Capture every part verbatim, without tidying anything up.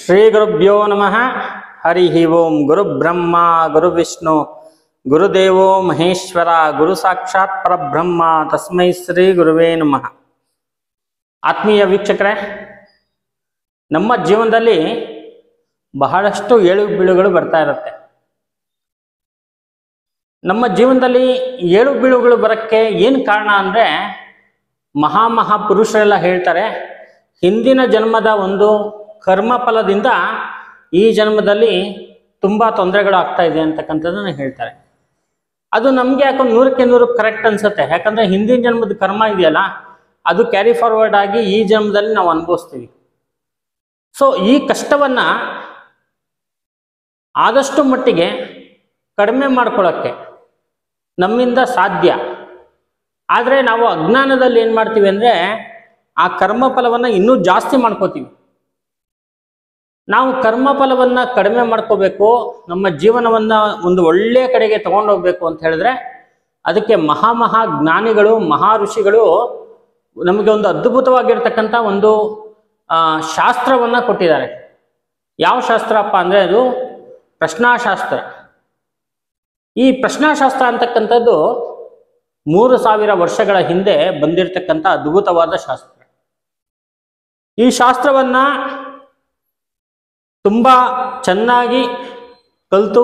ಶ್ರೀ ಗುರುಭ್ಯೋ ನಮಃ. ಹರಿ ಓಂ. ಗುರು ಬ್ರಹ್ಮ ಗುರು ವಿಷ್ಣು ಗುರುದೇವೋ ಮಹೇಶ್ವರ ಗುರು ಸಾಕ್ಷಾತ್ ಪರಬ್ರಹ್ಮ ತಸ್ಮೈ ಶ್ರೀ ಗುರುವೇ ನಮಃ. ಆತ್ಮೀಯ ವೀಕ್ಷಕರೇ, ನಮ್ಮ ಜೀವನದಲ್ಲಿ ಬಹಳಷ್ಟು ಏಳು ಬೀಳುಗಳು ಬರ್ತಾ ಇರುತ್ತೆ. ನಮ್ಮ ಜೀವನದಲ್ಲಿ ಏಳು ಬೀಳುಗಳು ಬರೋಕ್ಕೆ ಏನು ಕಾರಣ ಅಂದರೆ, ಮಹಾ ಮಹಾ ಪುರುಷರೆಲ್ಲ ಹೇಳ್ತಾರೆ, ಹಿಂದಿನ ಜನ್ಮದ ಒಂದು ಕರ್ಮ ಫಲದಿಂದ ಈ ಜನ್ಮದಲ್ಲಿ ತುಂಬ ತೊಂದರೆಗಳು ಆಗ್ತಾ ಇದೆ ಅಂತಕ್ಕಂಥದ್ದನ್ನು ಹೇಳ್ತಾರೆ. ಅದು ನಮಗೆ ಯಾಕೋ ನೂರಕ್ಕೆ ನೂರು ಕರೆಕ್ಟ್ ಅನ್ಸುತ್ತೆ. ಯಾಕಂದರೆ ಹಿಂದಿನ ಜನ್ಮದ ಕರ್ಮ ಇದೆಯಲ್ಲ, ಅದು ಕ್ಯಾರಿ ಫಾರ್ವರ್ಡ್ ಆಗಿ ಈ ಜನ್ಮದಲ್ಲಿ ನಾವು ಅನುಭವಿಸ್ತೀವಿ. ಸೊ ಈ ಕಷ್ಟವನ್ನು ಆದಷ್ಟು ಮಟ್ಟಿಗೆ ಕಡಿಮೆ ಮಾಡ್ಕೊಳ್ಳೋಕ್ಕೆ ನಮ್ಮಿಂದ ಸಾಧ್ಯ. ಆದರೆ ನಾವು ಅಜ್ಞಾನದಲ್ಲಿ ಏನು ಮಾಡ್ತೀವಿ ಅಂದರೆ, ಆ ಕರ್ಮಫಲವನ್ನು ಇನ್ನೂ ಜಾಸ್ತಿ ಮಾಡ್ಕೋತೀವಿ. ನಾವು ಕರ್ಮಫಲವನ್ನು ಕಡಿಮೆ ಮಾಡ್ಕೋಬೇಕು, ನಮ್ಮ ಜೀವನವನ್ನು ಒಂದು ಒಳ್ಳೆಯ ಕಡೆಗೆ ತಗೊಂಡೋಗ್ಬೇಕು ಅಂತ ಹೇಳಿದ್ರೆ, ಅದಕ್ಕೆ ಮಹಾ ಮಹಾ ಜ್ಞಾನಿಗಳು ಮಹಾ ಋಷಿಗಳು ನಮಗೆ ಒಂದು ಅದ್ಭುತವಾಗಿರ್ತಕ್ಕಂಥ ಒಂದು ಶಾಸ್ತ್ರವನ್ನು ಕೊಟ್ಟಿದ್ದಾರೆ. ಯಾವ ಶಾಸ್ತ್ರಪ್ಪ ಅಂದರೆ ಅದು ಪ್ರಶ್ನಾಶಾಸ್ತ್ರ. ಈ ಪ್ರಶ್ನಾಶಾಸ್ತ್ರ ಅಂತಕ್ಕಂಥದ್ದು ಮೂರು ಸಾವಿರ ವರ್ಷಗಳ ಹಿಂದೆ ಬಂದಿರತಕ್ಕಂಥ ಅದ್ಭುತವಾದ ಶಾಸ್ತ್ರ. ಈ ಶಾಸ್ತ್ರವನ್ನು ತುಂಬ ಚೆನ್ನಾಗಿ ಕಲಿತು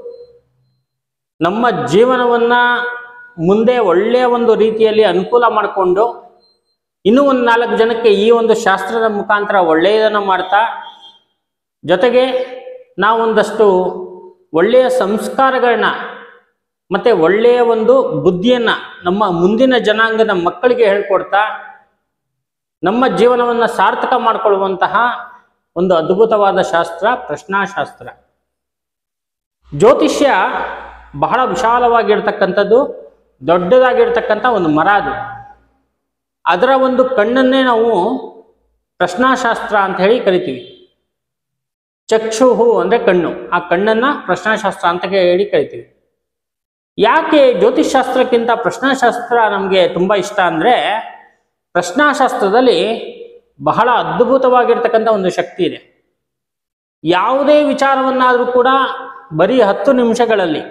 ನಮ್ಮ ಜೀವನವನ್ನು ಮುಂದೆ ಒಳ್ಳೆಯ ಒಂದು ರೀತಿಯಲ್ಲಿ ಅನುಕೂಲ ಮಾಡಿಕೊಂಡು ಇನ್ನೂ ಒಂದು ನಾಲ್ಕು ಜನಕ್ಕೆ ಈ ಒಂದು ಶಾಸ್ತ್ರದ ಮುಖಾಂತರ ಒಳ್ಳೆಯದನ್ನು ಮಾಡ್ತಾ, ಜೊತೆಗೆ ನಾವೊಂದಷ್ಟು ಒಳ್ಳೆಯ ಸಂಸ್ಕಾರಗಳನ್ನ ಮತ್ತು ಒಳ್ಳೆಯ ಒಂದು ಬುದ್ಧಿಯನ್ನು ನಮ್ಮ ಮುಂದಿನ ಜನಾಂಗದ ಮಕ್ಕಳಿಗೆ ಹೇಳ್ಕೊಡ್ತಾ ನಮ್ಮ ಜೀವನವನ್ನು ಸಾರ್ಥಕ ಮಾಡಿಕೊಳ್ಳುವಂತಹ ಒಂದು ಅದ್ಭುತವಾದ ಶಾಸ್ತ್ರ ಪ್ರಶ್ನಾಶಾಸ್ತ್ರ. ಜ್ಯೋತಿಷ್ಯ ಬಹಳ ವಿಶಾಲವಾಗಿರ್ತಕ್ಕಂಥದ್ದು, ದೊಡ್ಡದಾಗಿರ್ತಕ್ಕಂಥ ಒಂದು ಮರ. ಅದು ಅದರ ಒಂದು ಕಣ್ಣನ್ನೇ ನಾವು ಪ್ರಶ್ನಾಶಾಸ್ತ್ರ ಅಂತ ಹೇಳಿ ಕರಿತೀವಿ. ಚಕ್ಷುಹು ಅಂದರೆ ಕಣ್ಣು, ಆ ಕಣ್ಣನ್ನು ಪ್ರಶ್ನಾಶಾಸ್ತ್ರ ಅಂತ ಹೇಳಿ ಕರಿತೀವಿ. ಯಾಕೆ ಜ್ಯೋತಿಷ್ಶಾಸ್ತ್ರಕ್ಕಿಂತ ಪ್ರಶ್ನಾಶಾಸ್ತ್ರ ನಮಗೆ ತುಂಬ ಇಷ್ಟ ಅಂದರೆ, ಪ್ರಶ್ನಾಶಾಸ್ತ್ರದಲ್ಲಿ ಬಹಳ ಅದ್ಭುತವಾಗಿರ್ತಕ್ಕಂಥ ಒಂದು ಶಕ್ತಿ ಇದೆ. ಯಾವುದೇ ವಿಚಾರವನ್ನಾದರೂ ಕೂಡ ಬರೀ ಹತ್ತು ನಿಮಿಷಗಳಲ್ಲಿ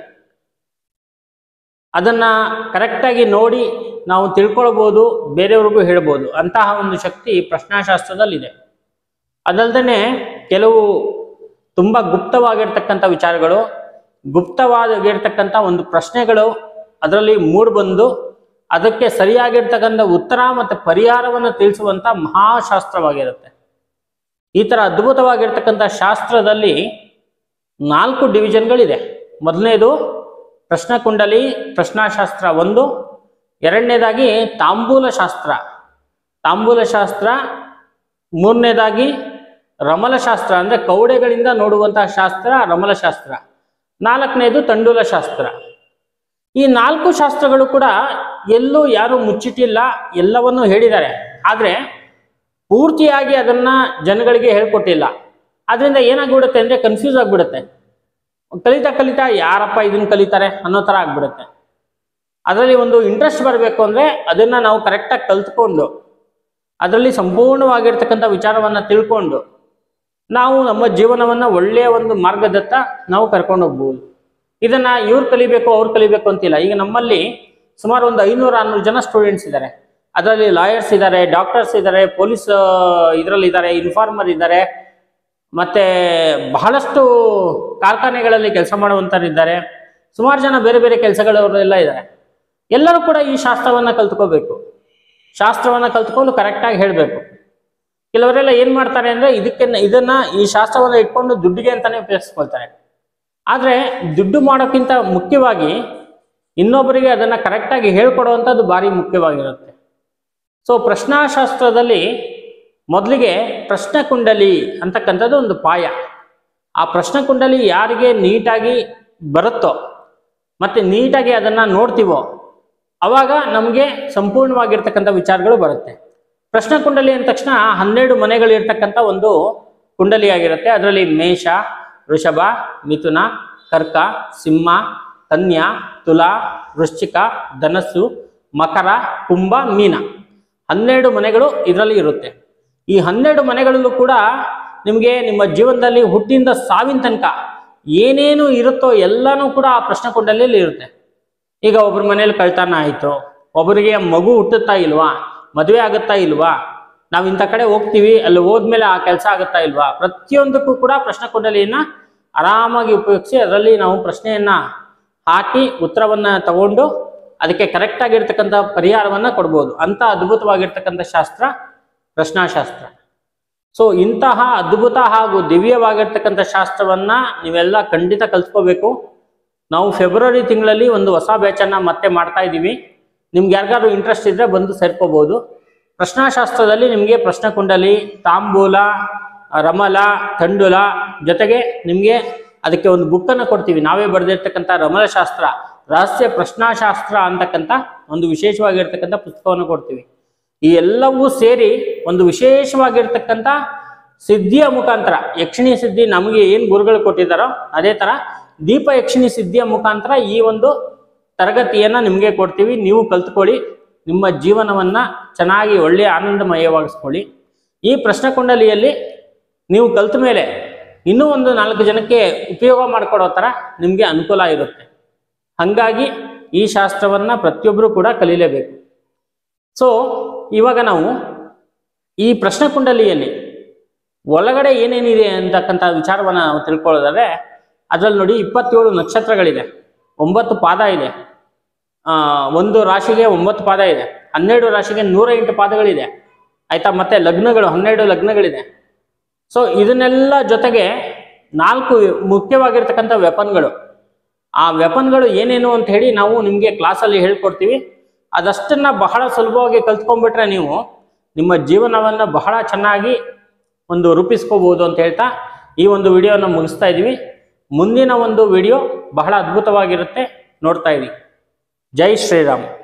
ಅದನ್ನು ಕರೆಕ್ಟಾಗಿ ನೋಡಿ ನಾವು ತಿಳ್ಕೊಳ್ಬೋದು, ಬೇರೆಯವ್ರಿಗೂ ಹೇಳ್ಬೋದು. ಅಂತಹ ಒಂದು ಶಕ್ತಿ ಪ್ರಶ್ನಾಶಾಸ್ತ್ರದಲ್ಲಿದೆ. ಅದಲ್ಲದೆ ಕೆಲವು ತುಂಬ ಗುಪ್ತವಾಗಿರ್ತಕ್ಕಂಥ ವಿಚಾರಗಳು, ಗುಪ್ತವಾಗಿರ್ತಕ್ಕಂಥ ಒಂದು ಪ್ರಶ್ನೆಗಳು ಅದರಲ್ಲಿ ಮೂಡಿಬಂದು ಅದಕ್ಕೆ ಸರಿಯಾಗಿರ್ತಕ್ಕಂಥ ಉತ್ತರ ಮತ್ತು ಪರಿಹಾರವನ್ನು ತಿಳಿಸುವಂಥ ಮಹಾಶಾಸ್ತ್ರವಾಗಿರುತ್ತೆ. ಈ ಥರ ಅದ್ಭುತವಾಗಿರ್ತಕ್ಕಂಥ ಶಾಸ್ತ್ರದಲ್ಲಿ ನಾಲ್ಕು ಡಿವಿಷನ್ಗಳಿದೆ. ಮೊದಲನೇದು ಪ್ರಶ್ನಕುಂಡಲಿ ಪ್ರಶ್ನಾಶಾಸ್ತ್ರ ಒಂದು, ಎರಡನೇದಾಗಿ ತಾಂಬೂಲ ಶಾಸ್ತ್ರ ತಾಂಬೂಲ ಶಾಸ್ತ್ರ ಮೂರನೇದಾಗಿ ರಮಲಶಾಸ್ತ್ರ ಅಂದರೆ ಕೌಡೆಗಳಿಂದ ನೋಡುವಂತಹ ಶಾಸ್ತ್ರ ರಮಲಶಾಸ್ತ್ರ, ನಾಲ್ಕನೇದು ತಂಡೂಲ ಶಾಸ್ತ್ರ. ಈ ನಾಲ್ಕು ಶಾಸ್ತ್ರಗಳು ಕೂಡ ಎಲ್ಲೂ ಯಾರು ಮುಚ್ಚಿಟ್ಟಿಲ್ಲ, ಎಲ್ಲವನ್ನೂ ಹೇಳಿದ್ದಾರೆ. ಆದರೆ ಪೂರ್ತಿಯಾಗಿ ಅದನ್ನು ಜನಗಳಿಗೆ ಹೇಳ್ಕೊಟ್ಟಿಲ್ಲ. ಅದರಿಂದ ಏನಾಗ್ಬಿಡುತ್ತೆ ಅಂದರೆ ಕನ್ಫ್ಯೂಸ್ ಆಗಿಬಿಡುತ್ತೆ. ಕಲಿತಾ ಕಲಿತಾ ಯಾರಪ್ಪ ಇದನ್ನು ಕಲಿತಾರೆ ಅನ್ನೋ ಥರ ಆಗ್ಬಿಡುತ್ತೆ. ಅದರಲ್ಲಿ ಒಂದು ಇಂಟ್ರೆಸ್ಟ್ ಬರಬೇಕು ಅಂದರೆ ಅದನ್ನು ನಾವು ಕರೆಕ್ಟಾಗಿ ಕಲ್ತ್ಕೊಂಡು ಅದರಲ್ಲಿ ಸಂಪೂರ್ಣವಾಗಿರ್ತಕ್ಕಂಥ ವಿಚಾರವನ್ನು ತಿಳ್ಕೊಂಡು ನಾವು ನಮ್ಮ ಜೀವನವನ್ನು ಒಳ್ಳೆಯ ಒಂದು ಮಾರ್ಗದತ್ತ ನಾವು ಕರ್ಕೊಂಡು ಹೋಗ್ಬೋದು. ಇದನ್ನು ಇವ್ರು ಕಲಿಬೇಕು ಅವ್ರು ಕಲಿಬೇಕು ಅಂತಿಲ್ಲ. ಈಗ ನಮ್ಮಲ್ಲಿ ಸುಮಾರು ಒಂದು ಐನೂರು ಆರುನೂರು ಜನ ಸ್ಟೂಡೆಂಟ್ಸ್ ಇದ್ದಾರೆ. ಅದರಲ್ಲಿ ಲಾಯರ್ಸ್ ಇದ್ದಾರೆ, ಡಾಕ್ಟರ್ಸ್ ಇದ್ದಾರೆ, ಪೊಲೀಸ್ ಇದರಲ್ಲಿದ್ದಾರೆ, ಇನ್ಫಾರ್ಮರ್ ಇದ್ದಾರೆ, ಮತ್ತು ಬಹಳಷ್ಟು ಕಾರ್ಖಾನೆಗಳಲ್ಲಿ ಕೆಲಸ ಮಾಡುವಂಥವ್ರಿದ್ದಾರೆ, ಸುಮಾರು ಜನ ಬೇರೆ ಬೇರೆ ಕೆಲಸಗಳವರೆಲ್ಲ ಇದ್ದಾರೆ. ಎಲ್ಲರೂ ಕೂಡ ಈ ಶಾಸ್ತ್ರವನ್ನು ಕಲ್ತ್ಕೋಬೇಕು. ಶಾಸ್ತ್ರವನ್ನು ಕಲ್ತ್ಕೊಂಡು ಕರೆಕ್ಟಾಗಿ ಹೇಳಬೇಕು. ಕೆಲವರೆಲ್ಲ ಏನು ಮಾಡ್ತಾರೆ ಅಂದರೆ ಇದಕ್ಕೆ ಇದನ್ನು ಈ ಶಾಸ್ತ್ರವನ್ನು ಇಟ್ಕೊಂಡು ದುಡ್ಡಿಗೆ ಅಂತಲೇ ಉಪಯೋಗಿಸ್ಕೊಳ್ತಾರೆ. ಆದರೆ ದುಡ್ಡು ಮಾಡೋಕ್ಕಿಂತ ಮುಖ್ಯವಾಗಿ ಇನ್ನೊಬ್ಬರಿಗೆ ಅದನ್ನು ಕರೆಕ್ಟಾಗಿ ಹೇಳ್ಕೊಡುವಂಥದ್ದು ಭಾರಿ ಮುಖ್ಯವಾಗಿರುತ್ತೆ. ಸೊ ಪ್ರಶ್ನಾಶಾಸ್ತ್ರದಲ್ಲಿ ಮೊದಲಿಗೆ ಪ್ರಶ್ನಕುಂಡಲಿ ಅಂತಕ್ಕಂಥದ್ದು ಒಂದು ಪಾಯ. ಆ ಪ್ರಶ್ನಕುಂಡಲಿ ಯಾರಿಗೆ ನೀಟಾಗಿ ಬರುತ್ತೋ ಮತ್ತು ನೀಟಾಗಿ ಅದನ್ನು ನೋಡ್ತೀವೋ ಆವಾಗ ನಮಗೆ ಸಂಪೂರ್ಣವಾಗಿರ್ತಕ್ಕಂಥ ವಿಚಾರಗಳು ಬರುತ್ತೆ. ಪ್ರಶ್ನಕುಂಡಲಿ ಅಂದ ತಕ್ಷಣ ಹನ್ನೆರಡು ಮನೆಗಳಿರ್ತಕ್ಕಂಥ ಒಂದು ಕುಂಡಲಿ ಆಗಿರುತ್ತೆ. ಅದರಲ್ಲಿ ಮೇಷ, ವೃಷಭ, ಮಿಥುನ, ಕರ್ಕ, ಸಿಂಹ, ಕನ್ಯಾ, ತುಲಾ, ವೃಶ್ಚಿಕ, ಧನಸ್ಸು, ಮಕರ, ಕುಂಭ, ಮೀನ, ಹನ್ನೆರಡು ಮನೆಗಳು ಇದರಲ್ಲಿ ಇರುತ್ತೆ. ಈ ಹನ್ನೆರಡು ಮನೆಗಳಲ್ಲೂ ಕೂಡ ನಿಮಗೆ ನಿಮ್ಮ ಜೀವನದಲ್ಲಿ ಹುಟ್ಟಿಂದ ಸಾವಿನ ತನಕ ಏನೇನು ಇರುತ್ತೋ ಎಲ್ಲನೂ ಕೂಡ ಆ ಪ್ರಶ್ನೆ ಕುಂಡಲಿಯಲ್ಲಿ ಇರುತ್ತೆ. ಈಗ ಒಬ್ಬರ ಮನೇಲಿ ಕಳ್ತನ ಆಯಿತು, ಒಬ್ಬರಿಗೆ ಮಗು ಹುಟ್ಟುತ್ತಾ ಇಲ್ವಾ, ಮದುವೆ ಆಗುತ್ತಾ ಇಲ್ವಾ, ನಾವು ಇಂಥ ಕಡೆ ಹೋಗ್ತೀವಿ ಅಲ್ಲಿ ಹೋದ್ಮೇಲೆ ಆ ಕೆಲಸ ಆಗುತ್ತಾ ಇಲ್ವಾ, ಪ್ರತಿಯೊಂದಕ್ಕೂ ಕೂಡ ಪ್ರಶ್ನೆ ಕುಂಡಲಿಯನ್ನ ಆರಾಮಾಗಿ ಉಪಯೋಗಿಸಿ ಅದರಲ್ಲಿ ನಾವು ಪ್ರಶ್ನೆಯನ್ನ ಹಾಕಿ ಉತ್ತರವನ್ನ ತಗೊಂಡು ಅದಕ್ಕೆ ಕರೆಕ್ಟ್ ಆಗಿರ್ತಕ್ಕಂಥ ಪರಿಹಾರವನ್ನ ಕೊಡ್ಬೋದು. ಅಂತ ಅದ್ಭುತವಾಗಿರ್ತಕ್ಕಂಥ ಶಾಸ್ತ್ರ ಪ್ರಶ್ನಾಶಾಸ್ತ್ರ. ಸೊ ಇಂತಹ ಅದ್ಭುತ ಹಾಗೂ ದಿವ್ಯವಾಗಿರ್ತಕ್ಕಂಥ ಶಾಸ್ತ್ರವನ್ನ ನೀವೆಲ್ಲ ಖಂಡಿತ ಕಲ್ತ್ಕೋಬೇಕು. ನಾವು ಫೆಬ್ರವರಿ ತಿಂಗಳಲ್ಲಿ ಒಂದು ಹೊಸ ಬ್ಯಾಚನ್ನ ಮತ್ತೆ ಮಾಡ್ತಾ ಇದ್ದೀವಿ. ನಿಮ್ಗೆ ಯಾರಿಗಾದ್ರೂ ಇಂಟ್ರೆಸ್ಟ್ ಇದ್ರೆ ಬಂದು ಸೇರ್ಕೋಬಹುದು. ಪ್ರಶ್ನಾಶಾಸ್ತ್ರದಲ್ಲಿ ನಿಮಗೆ ಪ್ರಶ್ನೆ ಕುಂಡಲಿ, ತಾಂಬೂಲ, ರಮಲ, ತಂಡುಲ ಜೊತೆಗೆ ನಿಮಗೆ ಅದಕ್ಕೆ ಒಂದು ಬುಕ್ಕನ್ನು ಕೊಡ್ತೀವಿ. ನಾವೇ ಬರೆದಿರ್ತಕ್ಕಂಥ ರಮಲಶಾಸ್ತ್ರ ರಹಸ್ಯ ಪ್ರಶ್ನಾಶಾಸ್ತ್ರ ಅಂತಕ್ಕಂಥ ಒಂದು ವಿಶೇಷವಾಗಿರ್ತಕ್ಕಂಥ ಪುಸ್ತಕವನ್ನು ಕೊಡ್ತೀವಿ. ಈ ಎಲ್ಲವೂ ಸೇರಿ ಒಂದು ವಿಶೇಷವಾಗಿರ್ತಕ್ಕಂಥ ಸಿದ್ಧಿಯ ಮುಖಾಂತರ ಯಕ್ಷಿಣಿ ಸಿದ್ಧಿ ನಮಗೆ ಏನು ಗುರುಗಳು ಕೊಟ್ಟಿದ್ದಾರೋ ಅದೇ ತರ ದೀಪ ಯಕ್ಷಿಣಿ ಸಿದ್ಧಿಯ ಮುಖಾಂತರ ಈ ಒಂದು ತರಗತಿಯನ್ನ ನಿಮಗೆ ಕೊಡ್ತೀವಿ. ನೀವು ಕಲ್ತ್ಕೊಳ್ಳಿ, ನಿಮ್ಮ ಜೀವನವನ್ನ ಚೆನ್ನಾಗಿ ಒಳ್ಳೆಯ ಆನಂದಮಯವಾಗಿಸ್ಕೊಳ್ಳಿ. ಈ ಪ್ರಶ್ನೆ ಕುಂಡಲಿಯಲ್ಲಿ ನೀವು ಕಲ್ತ ಮೇಲೆ ಇನ್ನೂ ಒಂದು ನಾಲ್ಕು ಜನಕ್ಕೆ ಉಪಯೋಗ ಮಾಡಿಕೊಡೋ ಥರ ನಿಮಗೆ ಅನುಕೂಲ ಇರುತ್ತೆ. ಹಾಗಾಗಿ ಈ ಶಾಸ್ತ್ರವನ್ನ ಪ್ರತಿಯೊಬ್ಬರು ಕೂಡ ಕಲೀಲೇಬೇಕು. ಸೊ ಇವಾಗ ನಾವು ಈ ಪ್ರಶ್ನೆ ಕುಂಡಲಿಯಲ್ಲಿ ಒಳಗಡೆ ಏನೇನಿದೆ ಅಂತಕ್ಕಂಥ ವಿಚಾರವನ್ನ ನಾವು ತಿಳ್ಕೊಳ್ಳೋದಾದ್ರೆ ಅದರಲ್ಲಿ ನೋಡಿ ಇಪ್ಪತ್ತೇಳು ನಕ್ಷತ್ರಗಳಿದೆ, ಒಂಬತ್ತು ಪಾದ ಇದೆ, ಆ ಒಂದು ರಾಶಿಗೆ ಒಂಬತ್ತು ಪಾದ ಇದೆ, ಹನ್ನೆರಡು ರಾಶಿಗೆ ನೂರ ಎಂಟು ಪಾದಗಳಿದೆ ಆಯ್ತಾ. ಮತ್ತೆ ಲಗ್ನಗಳು ಹನ್ನೆರಡು ಲಗ್ನಗಳಿದೆ. ಸೊ ಇದನ್ನೆಲ್ಲ ಜೊತೆಗೆ ನಾಲ್ಕು ಮುಖ್ಯವಾಗಿರ್ತಕ್ಕಂಥ ವೆಪನ್ಗಳು. ಆ ವೆಪನ್ಗಳು ಏನೇನು ಅಂತ ಹೇಳಿ ನಾವು ನಿಮಗೆ ಕ್ಲಾಸಲ್ಲಿ ಹೇಳ್ಕೊಡ್ತೀವಿ. ಅದಷ್ಟನ್ನ ಬಹಳ ಸುಲಭವಾಗಿ ಕಲ್ತ್ಕೊಂಡ್ಬಿಟ್ರೆ ನೀವು ನಿಮ್ಮ ಜೀವನವನ್ನು ಬಹಳ ಚೆನ್ನಾಗಿ ಒಂದು ರೂಪಿಸ್ಕೋಬಹುದು ಅಂತ ಹೇಳ್ತಾ ಈ ಒಂದು ವಿಡಿಯೋನ ಮುಗಿಸ್ತಾ ಇದ್ದೀವಿ. ಮುಂದಿನ ಒಂದು ವಿಡಿಯೋ ಬಹಳ ಅದ್ಭುತವಾಗಿರುತ್ತೆ, ನೋಡ್ತಾ ಇದ್ದೀವಿ. ಜೈ ಶ್ರೀರಾಮ್.